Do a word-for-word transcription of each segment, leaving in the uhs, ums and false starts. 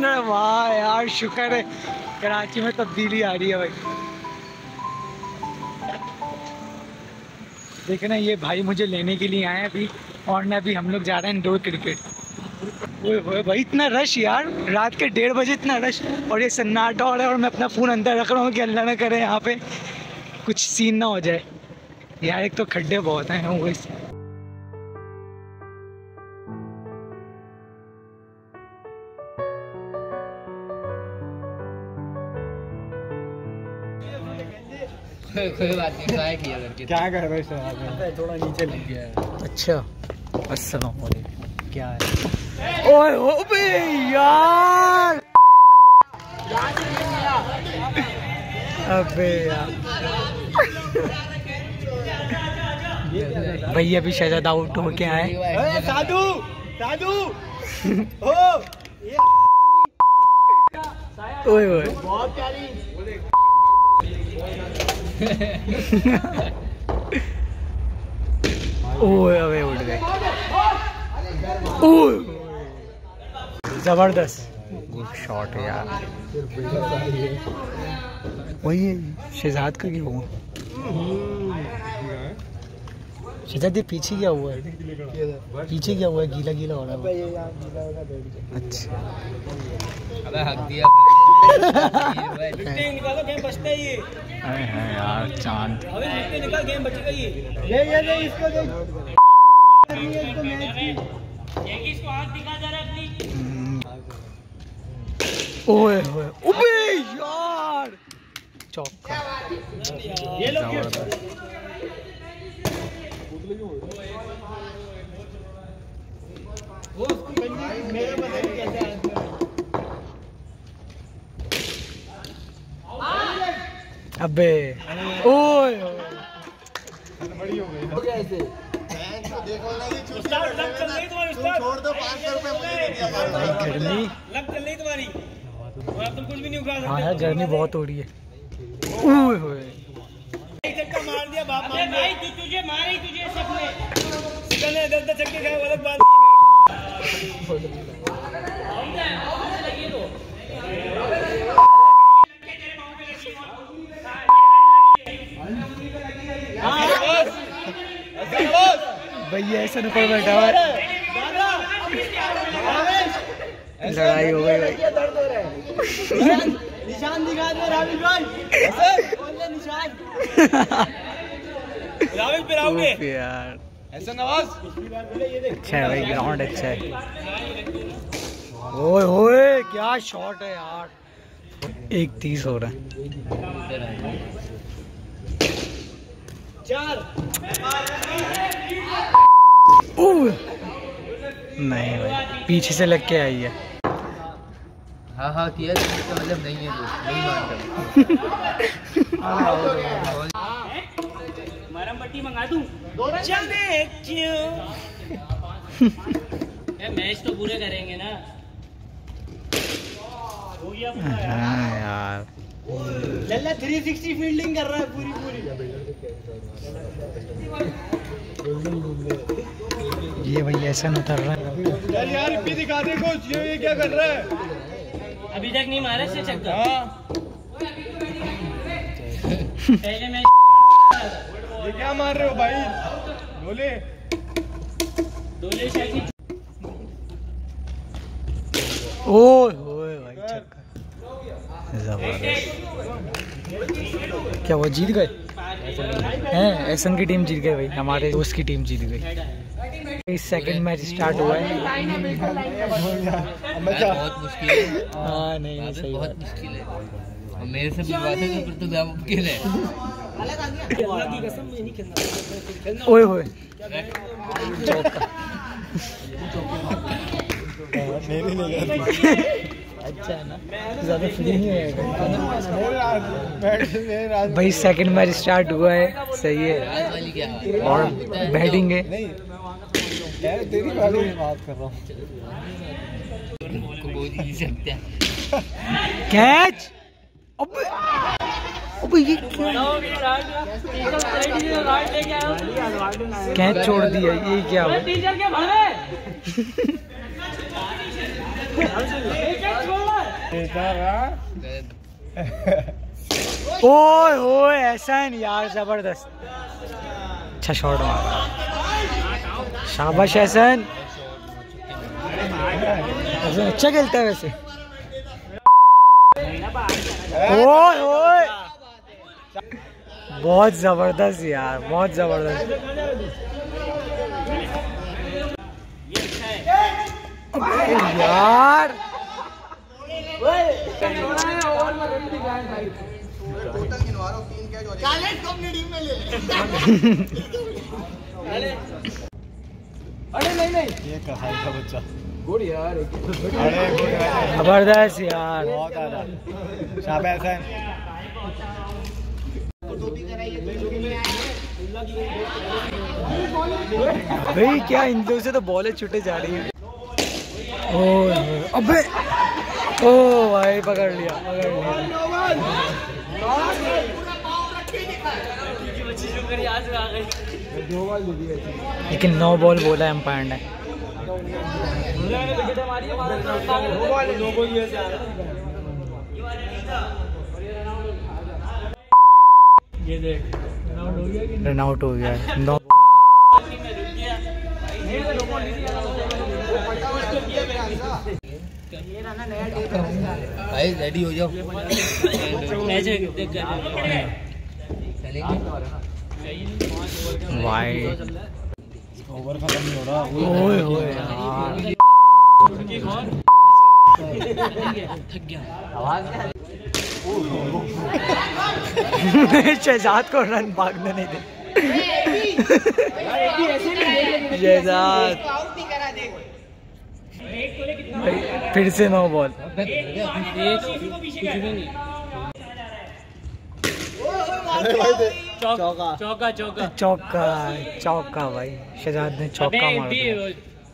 रहा है। वाह यार, शुक्र है कराची में तब्दीली आ रही है भाई। देखना ये भाई मुझे लेने के लिए आए अभी, और ना अभी हम लोग जा रहे हैं इंडोर क्रिकेट। वो भाई इतना रश यार, रात के डेढ़ बजे इतना रश, और ये सन्नाटा हो रहा है और मैं अपना फ़ोन अंदर रख रहा हूँ कि अल्लाह ना करे यहाँ पे कुछ सीन ना हो जाए यार। एक तो खड्डे बहुत हैं वो इस कोई बात नहीं, ट्राई किया करके। क्या कर रहे हो? थोड़ा नीचे लग गया है। अच्छा, अस्सलाम वालेकुम। क्या है? ओए ओबे यार, अबे यार भैया भी शहजादा आउट होके आए। साधु साधु ओए ओए बहुत प्यारी। ओए अबे उठ गए। ओए जबरदस्त शॉट है यार। वही है शहजाद का क्या हुआ? शहजाद ये पीछे क्या हुआ है? पीछे क्या हुआ है? गीला गीला हो रहा है। अच्छा अबे हक दिया। निकालो, गेम बचता है ये। अरे है यार चांद। अबे निकाल, गेम बचेगा ये। ये ये ये इसको दे। इसको मैच की। इसको हाथ दिखा जा रहा है अपनी। ओए ओए ओबे यार, चौका। ये लो वो मेरे पता नहीं कैसे अबे ओए बड़ी हो गई। हो गया ऐसे। देखो नहीं उस्ताद, लग चल रही तुम्हारी उस्ताद। छोड़ दो, पाँच सौ रुपए मुझे दे दिया। गर्मी लग चल रही तुम्हारी, और अब तुम कुछ भी नहीं उठा सकते। हाँ यार गर्मी बहुत हो रही है। ओए ओए एक चक्का मार दिया बाप। अरे भाई तू तुझे मारे ही तुझे सबने। सिकंदर दस दस छक्के खाए, अलग बात है। भैया ऐसा ऊपर बैठा हुआ है। लड़ाई हो गई भाई। निशान दिखा दे राहुल भाई। निशान राहुल पे आओगे यार। ऐसा नवाज अच्छा है भाई, ग्राउंड अच्छा है। ओए ओए क्या शॉट है यार। एक तीस हो रहा है। चार नहीं भाई, पीछे से लग के आई है। हाँ हाँ किया तो मतलब नहीं है, तो नहीं मानता। मरम पट्टी मंगा दूं। जाने क्यों मैच तो पूरे करेंगे ना। हो गया हाँ यार, लल्ला थ्री सिक्सटी फील्डिंग कर रहा है पूरी पूरी। ये भैया ऐसा न उतर रहा है। यार यार भी दिखा दे कोच, ये क्या कर रहा है? अभी तक नहीं मारा से छक्का। पहले मैच ये क्या मार रहे हो भाई? डोले डोले शायद। ओए ओए भाई छक्का जबरदस्त। क्या वो जीत गए हैं? एसन की टीम जीत गई भाई, हमारे दोस्त की टीम जीत गई। इस सेकंड मैच स्टार्ट हुआ है। बहुत मुश्किल है। हाँ नहीं सही बहुत बात। मुश्किल है, और मेरे से बुलवाते तो फिर तो नामुमकिन है। ओए ओए चौका। अच्छा है ना, ज़्यादा फ्री नहीं है भाई। सेकंड मैच स्टार्ट हुआ है, सही है। आज वाली क्या और बैटिंग है। तेरी बात कर रहा हूँ। बोल नहीं सकते। कैच। अबे अबे ये कैच छोड़ दिया, ये क्या हुआ? टीचर के भागे ओए ओए एहसन यार जबरदस्त, अच्छा शॉट मारा, शाबाश एहसन, अच्छा खेलता है वैसे। ओए ओए बहुत जबरदस्त यार, बहुत जबरदस्त यार। अरे नहीं नहीं ये कसाई का बच्चा गुड यार, जबरदस्त यार, बहुत आला, शाबाश है। भाई क्या इन दो से तो बॉलें छूटे जा रही हैं। ओह अबे ओ भाई पकड़ लिया, पकड़ लिया। लेकिन नो बॉल बोला एम्पायर ने। ये देख रन आउट हो गया, नो भाई रेडी हो जाओ, भाई ओवर खत्म नहीं हो रहा। ओए ओए यार, शहजाद को रन भागने नहीं दे। शहजाद फिर से नो बॉल। चौका चौका चौका चौका चौका भाई, शहजाद ने चौका मार दिया।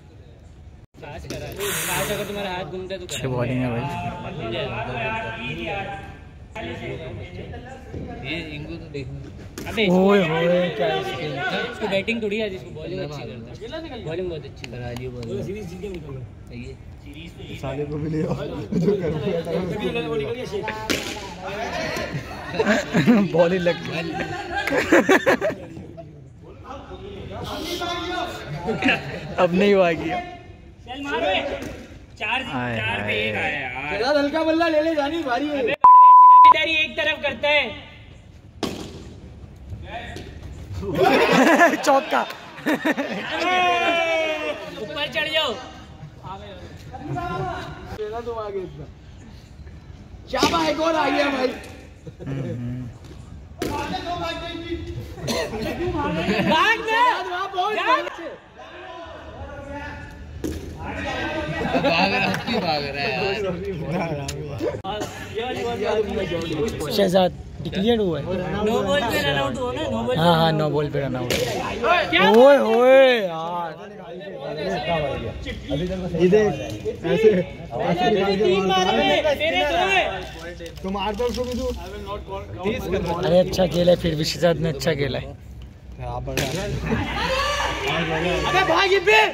अगर तुम्हारा हाथ घूमता है तो अच्छी बॉलिंग है भाई। ये इनको तो देखना। अबे ओए होए क्या इसको बैटिंग थोड़ी है, जिसको बॉलिंग अच्छी करता है, बॉलिंग बहुत अच्छी करा लियो बॉल। सीरीज जीत के निकल ये साले को भी ले आओ बॉल ही लग गई। अब नहीं हुआ गया। चल मारो, चार चार पे एक आया यार। यार हल्का बल्ला ले ले, जानी भारी है। इधर ही एक तरफ करता है। चौका ऊपर चढ़ जाओ। तुम आगे इतना शाबाश, एक और आ गया भाई। भाग ना, भाग रहा है, क्यों भाग रहा है यार? शहजाद डिक्लेयर हुआ है। नो बॉल पे रन आउट हुआ ना, नो बॉल। हाँ हाँ नो बॉल पे रन आउट। ओए ओए यार, ये देख ऐसे तीन मार पे तेरे दो। तुम मार दो उसको भी तू। अरे अच्छा खेला है, फिर भी शहजाद ने अच्छा खेला है। अबे भाग ये पे।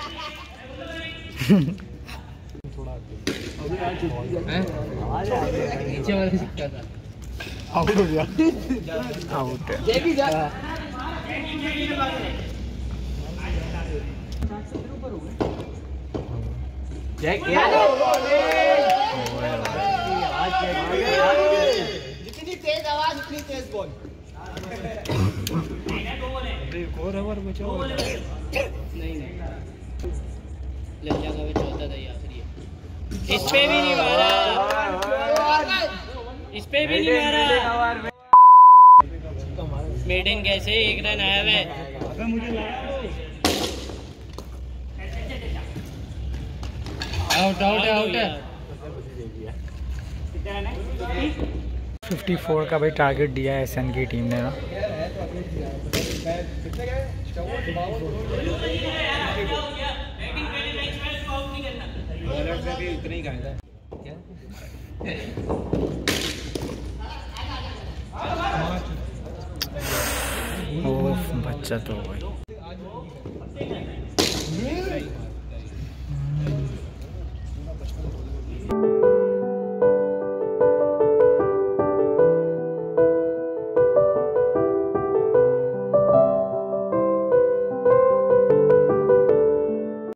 नीचे वाला सिक्का था, आउट हो गया। आउट है। जितनी तेज आवाज उतनी तेज बॉल। नहीं नहीं लज्जा का भी चौथा था ये आखिरी है। इस पे भी नहीं मारा, इस पे भी नहीं मारा। मेडन कैसे एक रन आया है। आउट आउट आउट है। चौवन का भाई टारगेट दिया है एसएन की टीम ने ना। ओह बच्चा तो भाई